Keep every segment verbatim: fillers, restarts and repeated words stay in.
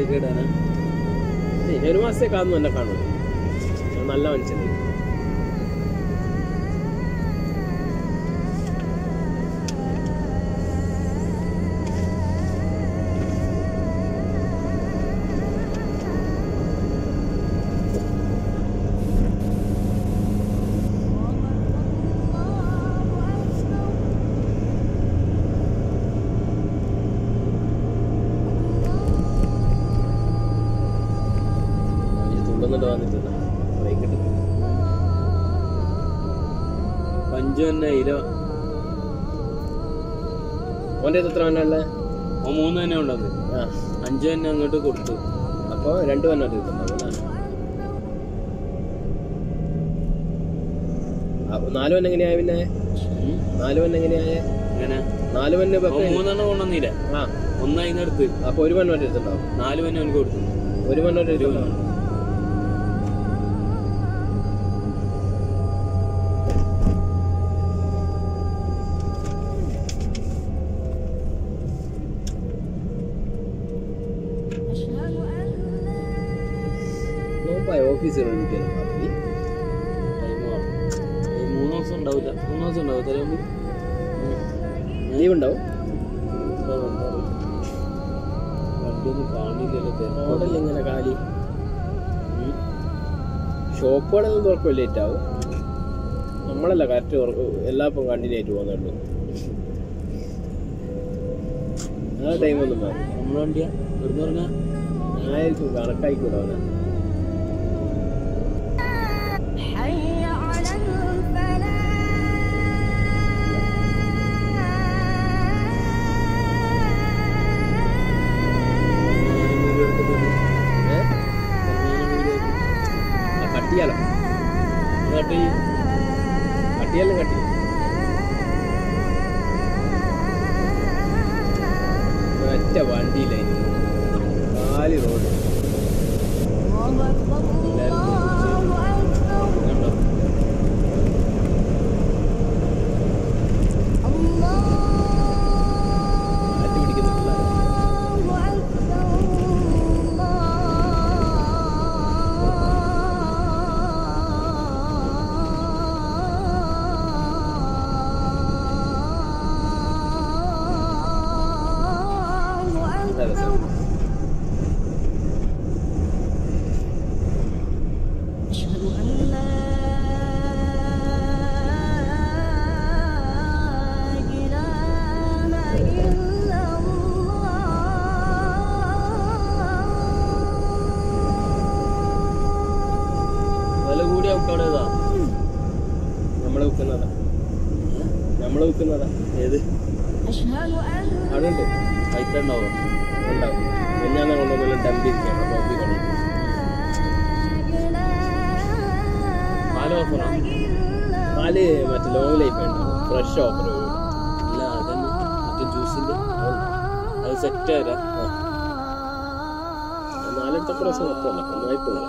എന്തൊക്കെ ഇടാനാ ഒരു മാസത്തേക്ക് ആണെന്ന് തന്നെ കാണുള്ളൂ. നല്ല മനുഷ്യന് പഞ്ചു തന്നെ ഇരോ ഓൻ്റെ എത്ര തന്നെ ഉള്ളത്? ഓ മൂന്ന് തന്നെ ഉള്ളത്. ആ അഞ്ചു തന്നെ അങ്ങോട്ട് കൊടുത്തു. അപ്പോൾ രണ്ട് തന്നെ കിട്ടുന്നുണ്ടാവും. നാല് വന്നെ എങ്ങനെയായ പിന്നെ? നാല് വന്നെ എങ്ങനെയായ? എങ്ങനെ നാല് വന്നെ മൂന്നെണ്ണം കൊണ്ടുവന്നില്ല. ആ ഒന്നതിനടുത്ത് അപ്പോൾ ഒരു മണ്ണോട്ട് എടുത്തുണ്ടാവും. നാല് വന്നെ അവന് കൊടുത്തു. ഒരു മണ്ണോട്ട് എടുത്തുണ്ടാവും. ഓഫീസിൽ മൂന്ന് ദിവസം ഉണ്ടാവില്ല. മൂന്ന് ദിവസം ഉണ്ടാവും. തരുമ്പ് ലീവ് ഉണ്ടാവും. വണ്ടിയൊന്നും കാണില്ലല്ലോ. മോഡൽ ഇങ്ങനെ കാലി ഷോപ്പുകളെല്ലാം തുറക്കും ലേറ്റ് ആവും. നമ്മളല്ല കറക്റ്റ് എല്ലാപ്പം കണ്ടിന്യൂ ആയിട്ട് പോകുന്നുള്ളൂ. ആ ടൈമൊന്നും മാറും. നമ്മളെ വണ്ടിയാ വെറുതെ പറഞ്ഞാൽ ആയിരിക്കും കണക്കായിക്കൂടെ അവനെ. കട്ടിയാലോ കട്ടി കട്ടിയാലും കട്ടി ഒറ്റ വണ്ടിയിലായി നാല് റോഡ് നമ്മളെ വിൽക്കുന്നതാ നമ്മളെ വിൽക്കുന്നതാ ഏത് അവിടെ ഉണ്ട് പൈസ ഉണ്ടാവും ഉണ്ടാവും. ഞാൻ കൊണ്ടുവന്നാൽ ഡംപിരിക്കണം കോപ്പി കൊണ്ട് നാല് ഓഫറാ നാല് മറ്റേ ലോങ് ലൈഫ് ഉണ്ട് ഫ്രഷ് ഓഫർ ഇല്ല. അതന്നെ മറ്റേ ജ്യൂസിൻ്റെ അത് സെറ്റ് ആരാ നാലെടുത്ത പ്രാവശ്യം മൊത്തമല്ല ഒന്നായിപ്പോല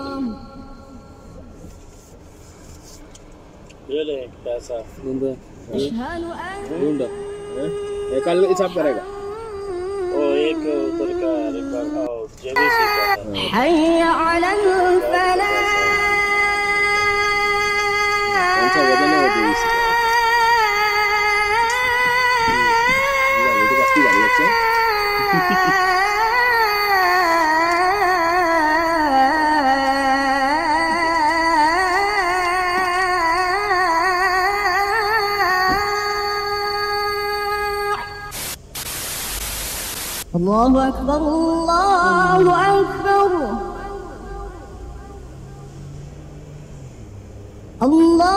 എന്താ कल हिसाब करेगा ओ एक उधर का जेबीसी का حي على الفلاح कौन सा वजन है वो जेबीसी का ये तो बस्ती गाड़ी अच्छा الله أكبر الله أكبر الله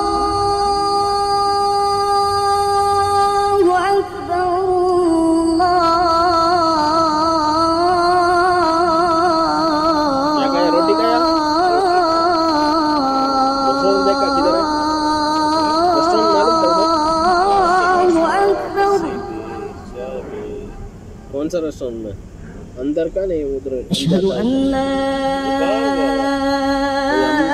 أكبر الله क्या खाया रोटी खाया रेस्टोरेंट देखा किधर है रेस्टोरेंट मालूम था कौन सा रेस्टोरेंट में अंदर का नहीं उधर أشهد أن لا